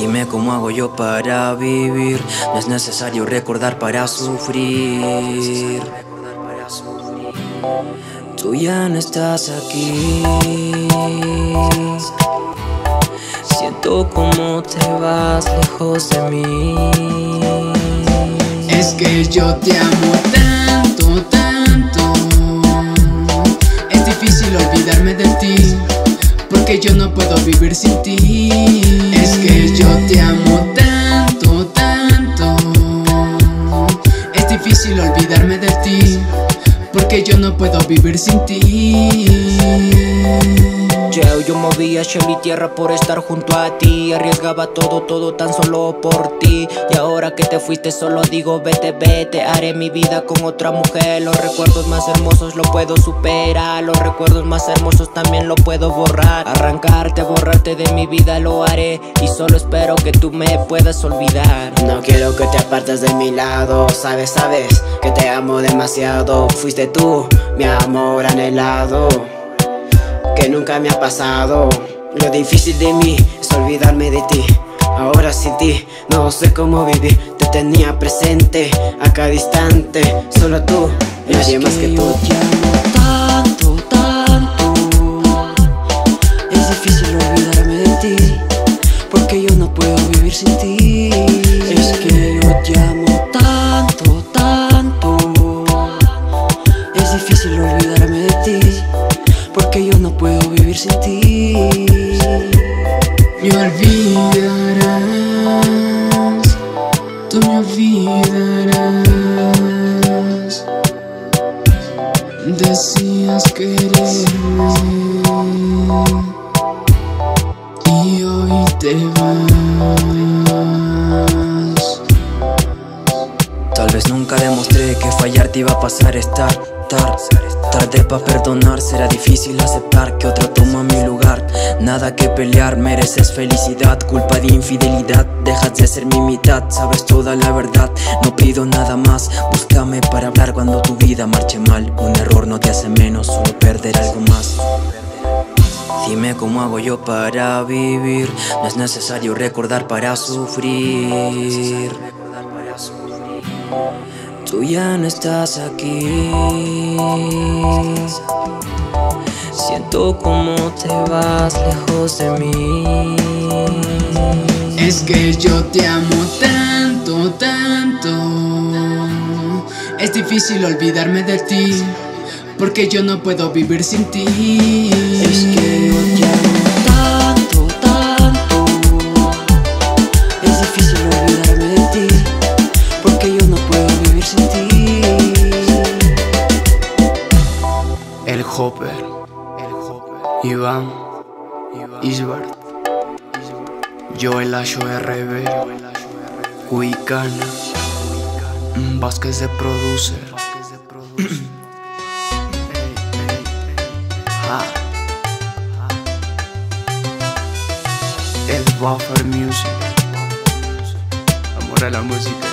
Dime cómo hago yo para vivir. No es necesario recordar para sufrir. Tú ya no estás aquí. Siento como te vas lejos de mí. Es que yo te amo tanto, tanto. Es difícil olvidarme de ti, porque yo no puedo vivir sin ti. Es que yo te amo tanto, tanto. Es difícil olvidarme de ti, porque yo no puedo vivir sin ti. Yo movía cielo y tierra por estar junto a ti. Arriesgaba todo tan solo por ti. Y ahora que te fuiste solo digo vete, vete. Haré mi vida con otra mujer. Los recuerdos más hermosos lo puedo superar. Los recuerdos más hermosos también lo puedo borrar. Arrancarte, borrarte de mi vida lo haré. Y solo espero que tú me puedas olvidar. No quiero que te apartes de mi lado. Sabes que te amo demasiado. Fuiste tú, mi amor anhelado, que nunca me ha pasado. Lo difícil de mí es olvidarme de ti. Ahora sin ti no sé cómo vivir. Te tenía presente a cada instante. Solo tú, nadie más que tú. Yo te amo tanto, tanto. Es difícil olvidarme de ti, porque yo no puedo vivir sin ti. Es que yo te amo tanto, tanto. Es difícil olvidarme de ti, porque yo no puedo vivir sin ti. Me olvidarás, tú me olvidarás. Decías quererme y hoy te vas. Tal vez nunca demostré que fallarte iba a pasar estar tarde pa' perdonar. Será difícil aceptar que otro toma mi lugar. Nada que pelear, mereces felicidad. Culpa de infidelidad, dejas de ser mi mitad. Sabes toda la verdad, no pido nada más. Búscame para hablar cuando tu vida marche mal. Un error no te hace menos, solo perder algo más. Dime cómo hago yo para vivir. No es necesario recordar para sufrir. Tú ya no estás aquí. Siento como te vas lejos de mí. Es que yo te amo tanto, tanto. Es difícil olvidarme de ti, porque yo no puedo vivir sin ti. Es que yo te amo tanto, tanto. Es difícil olvidarme de ti, porque yo no puedo vivir sin ti. El Hopper, Iván, Isbert, Joel HRB, Huicana, Vázquez de Producer. El Buffer Music. Amor a la música.